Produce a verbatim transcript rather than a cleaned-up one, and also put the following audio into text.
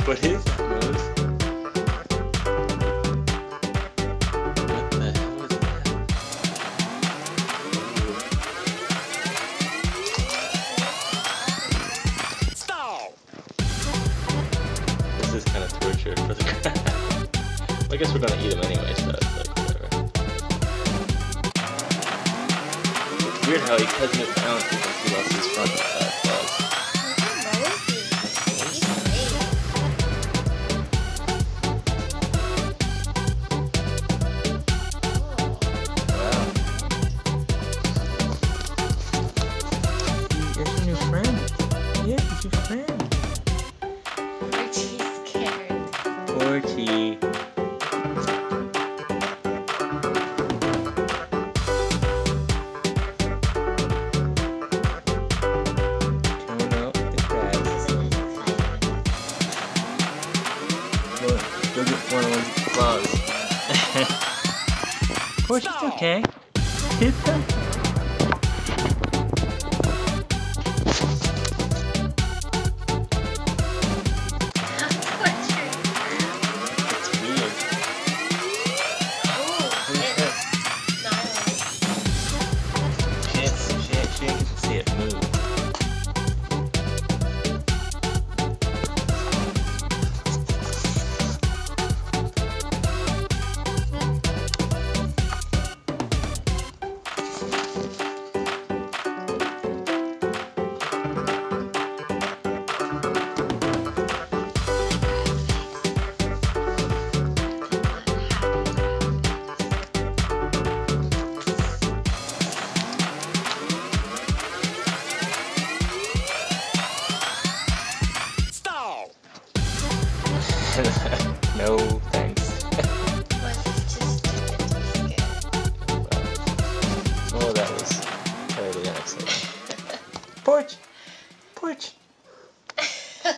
What is that, Rose? What the hell is that? Stop! This is kind of torture for the crab. I guess we're gonna eat them anyway, so it's like whatever. It's weird how he hasn't his balance because he lost his front uh, claws. Wow. Here's your new friend. Yeah, he's your friend. Archie's scared. Forty. Coming out with the crabs. Go, go get one of those claws. Of course, it's okay. It's okay.